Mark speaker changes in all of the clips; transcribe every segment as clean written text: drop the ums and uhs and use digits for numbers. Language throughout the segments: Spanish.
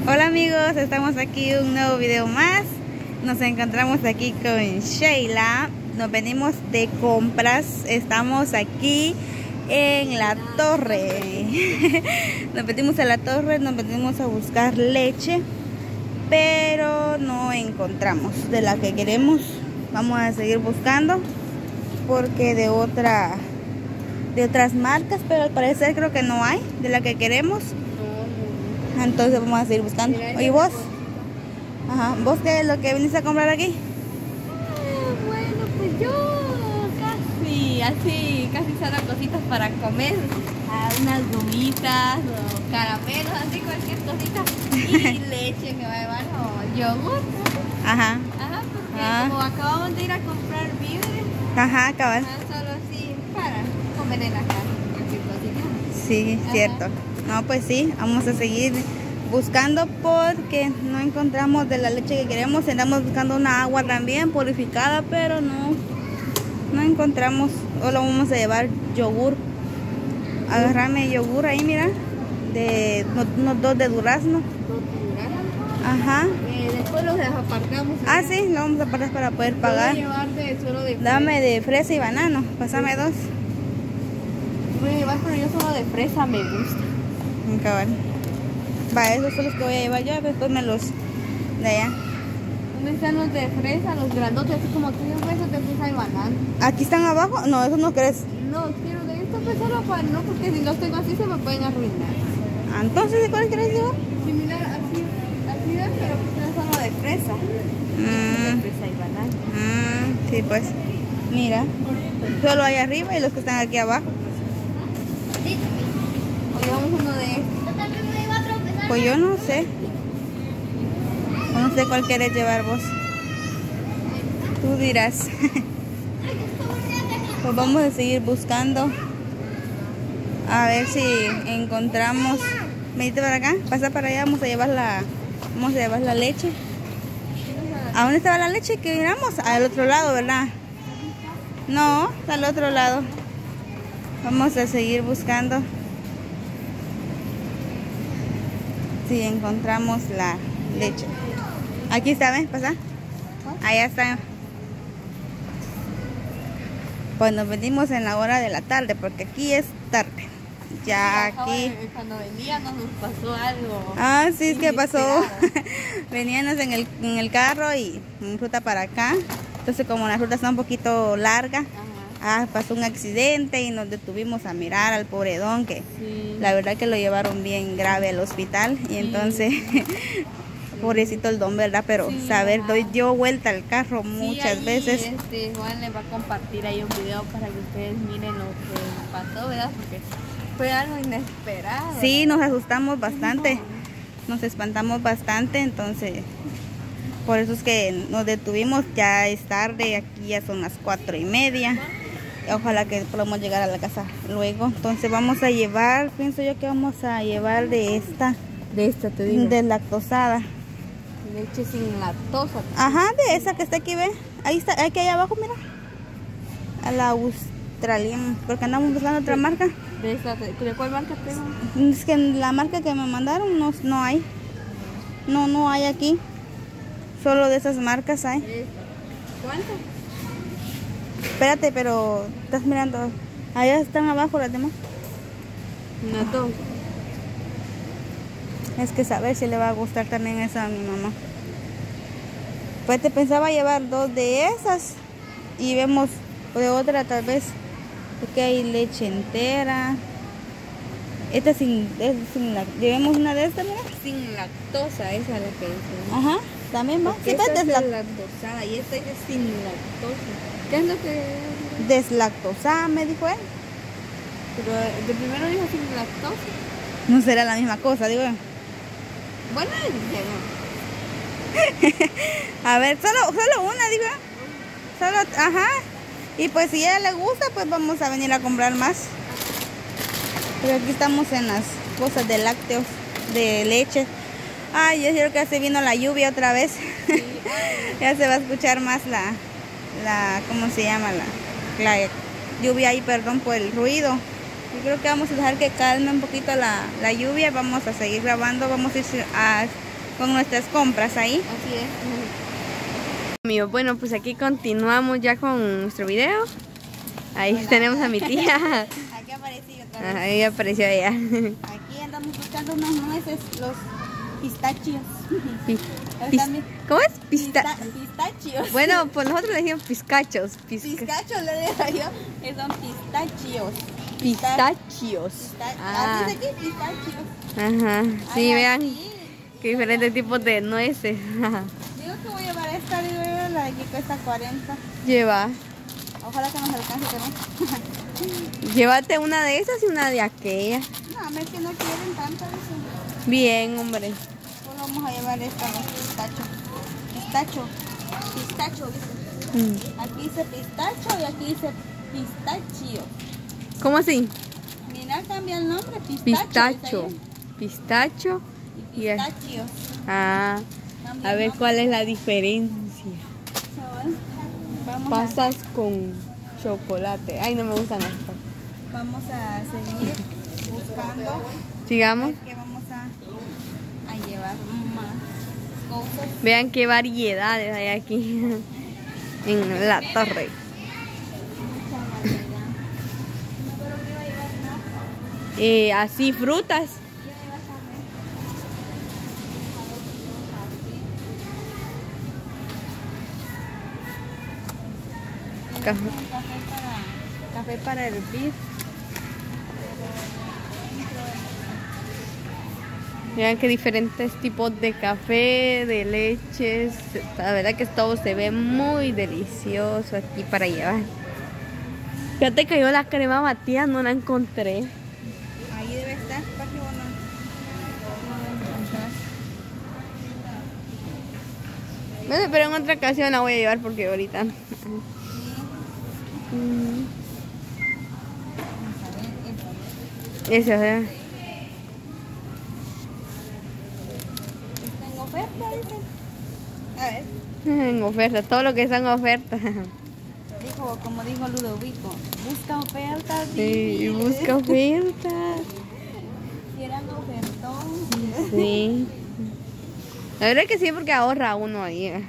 Speaker 1: Hola amigos, estamos aquí un nuevo video más. Nos encontramos aquí con Sheila. Nos venimos de compras. Estamos aquí en la torre. Nos metimos a la torre, nos venimos a buscar leche, pero no encontramos de la que queremos. Vamos a seguir buscando porque de otras marcas, pero al parecer creo que no hay de la que queremos. Entonces vamos a seguir buscando. Oye, vos, ¿vos qué es lo que viniste a comprar aquí?
Speaker 2: Bueno, pues yo casi solo cositas para comer, unas gomitas o caramelos, así cualquier cosita, y leche que va a llevar o yogur. Porque como acabamos de ir a comprar víveres,
Speaker 1: cabal.
Speaker 2: Solo así para comer en la casa, cualquier cosita.
Speaker 1: Sí, cierto. No, pues sí, vamos a seguir buscando porque no encontramos de la leche que queremos. Andamos buscando una agua también purificada, pero no encontramos. Solo vamos a llevar yogur. Agarrame yogur ahí, mira, de unos 2 de durazno.
Speaker 2: Después los apartamos.
Speaker 1: Sí, lo vamos a apartar para poder pagar.
Speaker 2: Voy a llevar solo de fresa.
Speaker 1: Dame de fresa y banano, pásame 2.
Speaker 2: Voy a llevar, pero yo solo de fresa me gusta.
Speaker 1: Cabal. Va, esos son los que voy a llevar yo, después me los de allá.
Speaker 2: ¿Dónde están los de fresa, los grandotes, así como tienen huesos de fresa y banano?
Speaker 1: ¿Aquí están abajo? No, esos no crees.
Speaker 2: No, quiero de estos pues solo para no, porque si los tengo así se me pueden arruinar.
Speaker 1: Entonces, ¿de cuál quieres llevar?
Speaker 2: Similar, así es, pero pues es solo de fresa. De fresa y banano.
Speaker 1: Sí, pues, mira, solo hay arriba y los que están aquí abajo.
Speaker 2: O llevamos uno de estos.
Speaker 1: Pues yo no sé. No sé cuál quieres llevar vos. Tú dirás. Pues vamos a seguir buscando. A ver si encontramos. Venite para acá, pasa para allá, vamos a llevar la leche. ¿A dónde estaba la leche que miramos? Al otro lado, ¿verdad? No, al otro lado. Vamos a seguir buscando. Si encontramos la leche. Aquí está, ¿ves? Pasa. Allá está. Pues nos venimos en la hora de la tarde, porque aquí es tarde. Ya aquí.
Speaker 2: Cuando veníamos nos pasó algo.
Speaker 1: Sí, es que pasó. Veníamos en el carro y ruta para acá. Entonces, como la ruta está un poquito larga, pasó un accidente y nos detuvimos a mirar al pobredón, que la verdad que lo llevaron bien grave al hospital. Y entonces, pobrecito el don, ¿verdad? Pero saber, dio vuelta al carro muchas veces.
Speaker 2: Juan les va a compartir ahí un video para que ustedes miren lo que pasó, ¿verdad? Porque fue algo inesperado.
Speaker 1: Sí, nos asustamos bastante, nos espantamos bastante, entonces por eso es que nos detuvimos. Ya es tarde, aquí ya son las 4:30. Ojalá que podamos llegar a la casa luego. Entonces vamos a llevar, pienso yo que vamos a llevar de esta te digo, deslactosada.
Speaker 2: Leche sin lactosa.
Speaker 1: De esa que está aquí, ve. Ahí está, aquí allá abajo, mira. A la australiana, porque andamos buscando otra marca.
Speaker 2: ¿De cuál marca tengo?
Speaker 1: Es que la marca que me mandaron no hay. No hay aquí. Solo de esas marcas hay.
Speaker 2: ¿Cuánto?
Speaker 1: Espérate, pero estás mirando. Allá están abajo las demás.
Speaker 2: No, todo.
Speaker 1: Es que saber si le va a gustar también esa a mi mamá. Pues te pensaba llevar 2 de esas y vemos de otra tal vez, porque hay leche entera. Esta sin llevemos una de estas, mira.
Speaker 2: Sin lactosa, esa es la que dice.
Speaker 1: También va.
Speaker 2: Sí, esta es deslactosada y esta es sin lactosa. ¿Qué es lo que...?
Speaker 1: Deslactosada, me dijo él.
Speaker 2: Pero de primero dijo sin lactosa.
Speaker 1: No será la misma cosa, digo yo.
Speaker 2: Bueno,
Speaker 1: a ver, solo una, digo. Solo, y pues si a ella le gusta, pues vamos a venir a comprar más. Pero aquí estamos en las cosas de lácteos, de leche. Yo creo que ya se vino la lluvia otra vez. Sí. Ya se va a escuchar más la ¿cómo se llama? La lluvia ahí, perdón por el ruido. Yo creo que vamos a dejar que calme un poquito la lluvia. Vamos a seguir grabando. Vamos a ir con nuestras compras ahí.
Speaker 2: Así es.
Speaker 1: Amigos, bueno, pues aquí continuamos ya con nuestro video. Ahí tenemos a mi tía.
Speaker 2: Aquí apareció otra vez.
Speaker 1: Ahí apareció ella.
Speaker 2: Aquí andamos buscando unas nueces, los pistachios.
Speaker 1: ¿Cómo es?
Speaker 2: Pistachios.
Speaker 1: Bueno, pues nosotros le decimos pizcachos.
Speaker 2: Pistachos le digo yo, que son pistachios.
Speaker 1: Pistachios.
Speaker 2: Ah. Aquí dice aquí pistachios.
Speaker 1: Ajá. Sí,
Speaker 2: Ay,
Speaker 1: vean
Speaker 2: aquí.
Speaker 1: qué diferentes tipos de nueces.
Speaker 2: Digo que voy a llevar esta, digo yo, la de aquí cuesta 40.
Speaker 1: Lleva.
Speaker 2: Ojalá que nos alcance también.
Speaker 1: Llévate una de esas y una de aquella.
Speaker 2: No, a ver que no quieren tanto eso.
Speaker 1: Bien, hombre.
Speaker 2: Pues vamos a llevar esta, los pistachos. Pistacho, dice. Aquí dice pistacho y aquí dice pistachio.
Speaker 1: ¿Cómo así?
Speaker 2: Mira, cambia el nombre,
Speaker 1: Pistacho. Pistacho
Speaker 2: y pistachio.
Speaker 1: Ah, a ver cuál es la diferencia. Pasas con chocolate. Ay, no me gustan estas.
Speaker 2: Vamos a seguir buscando.
Speaker 1: Sigamos.
Speaker 2: Que vamos a llevar más cosas.
Speaker 1: Vean qué variedades hay aquí en la torre. Así frutas. Café para hervir. Vean que diferentes tipos de café, de leches. La verdad que todo se ve muy delicioso aquí para llevar. Fíjate que yo la crema batida no la encontré.
Speaker 2: Ahí debe estar, para que no la encontrar.
Speaker 1: Bueno, pero en otra ocasión la voy a llevar porque ahorita no. Eso, ¿verdad?
Speaker 2: Está en oferta, dice. A ver.
Speaker 1: En oferta, todo lo que está en oferta.
Speaker 2: Como dijo Ludovico, busca ofertas.
Speaker 1: Sí, busca ofertas.
Speaker 2: Quieran ofertón.
Speaker 1: Sí. La verdad que sí, porque ahorra uno ahí. Ajá.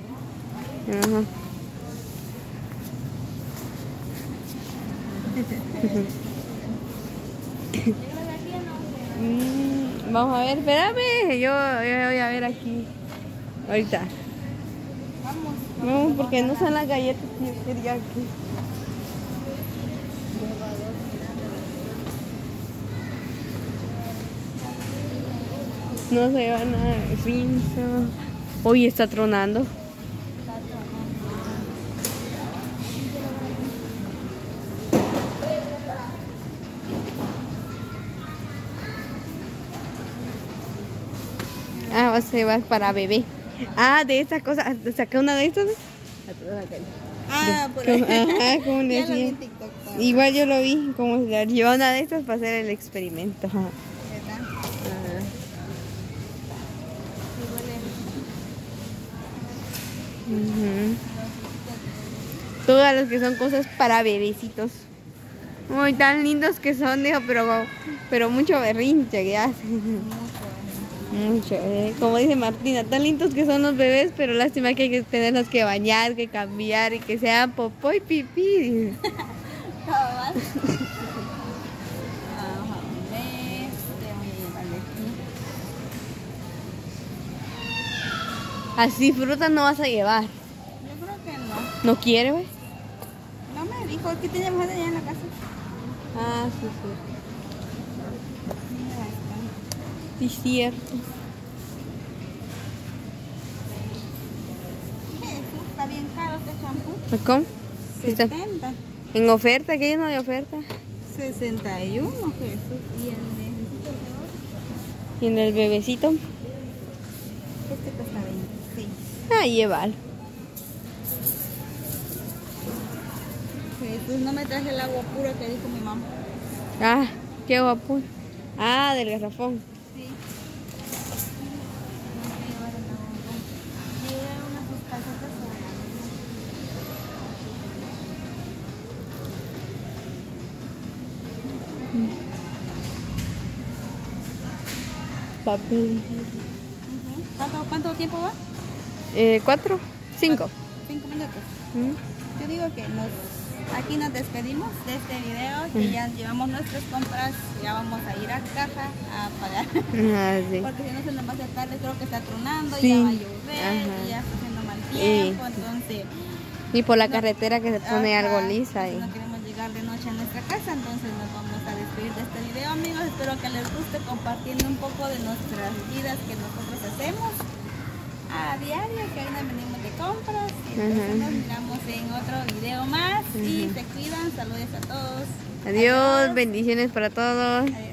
Speaker 1: Vamos a ver, espérame, yo voy a ver aquí. Ahorita. No, porque no son las galletas que yo quería aquí. No se va nada de pinza. Hoy está tronando. Ah, se va para bebé. Ah, de estas cosas. Saqué una de estas.
Speaker 2: Ah, por ahí.
Speaker 1: Ajá, como le
Speaker 2: Ya lo vi
Speaker 1: decía.
Speaker 2: en TikTok.
Speaker 1: Igual yo lo vi, como se lleva una de estas para hacer el experimento. Ajá.
Speaker 2: ¿Verdad?
Speaker 1: Ujú. Todas las que son cosas para bebecitos. Muy tan lindos que son, dijo, pero mucho berrinche que hacen. Mucho, como dice Martina, tan lindos que son los bebés, pero lástima que hay que tenerlos que bañar, que cambiar y que sean popó y pipí. Así frutas no vas a llevar.
Speaker 2: Yo creo que no.
Speaker 1: ¿No quiere, güey?
Speaker 2: No me dijo, ¿qué teníamos allá en la casa?
Speaker 1: Ah, sí, sí. Sí, cierto.
Speaker 2: Jesús, está bien caro este champú.
Speaker 1: ¿Cómo?
Speaker 2: 70.
Speaker 1: En oferta, ¿qué no hay oferta?
Speaker 2: 61, Jesús.
Speaker 1: ¿Y
Speaker 2: ¿Y el de
Speaker 1: en el bebecito?
Speaker 2: este cuesta 26?
Speaker 1: Ah, llevar.
Speaker 2: Jesús, no me traje el agua pura que dijo mi mamá.
Speaker 1: Ah, qué guapo. Ah, del garrafón.
Speaker 2: Sí. Llevé unas calcetas.
Speaker 1: Papel. ¿Cuánto tiempo va?
Speaker 3: 4, 5.
Speaker 1: 5 minutos. Yo digo que aquí nos despedimos de este video, que ya llevamos nuestras compras, ya vamos a ir a caja a pagar.
Speaker 3: Sí.
Speaker 1: Porque si no se nos va a hacer tarde, creo que está tronando,
Speaker 3: Sí.
Speaker 1: ya va a llover, y ya está haciendo mal tiempo, entonces...
Speaker 3: Y por la carretera que se pone algo lisa.
Speaker 1: No queremos llegar de noche a nuestra casa, entonces nos vamos a despedir de este video, amigos. Espero que les guste, compartiendo un poco de nuestras vidas que nosotros hacemos a diario, que ahí nos venimos de compras. Y entonces nos miramos en otro video más. Y se cuidan. Saludos a todos.
Speaker 3: Adiós, bendiciones para todos.
Speaker 1: Adiós.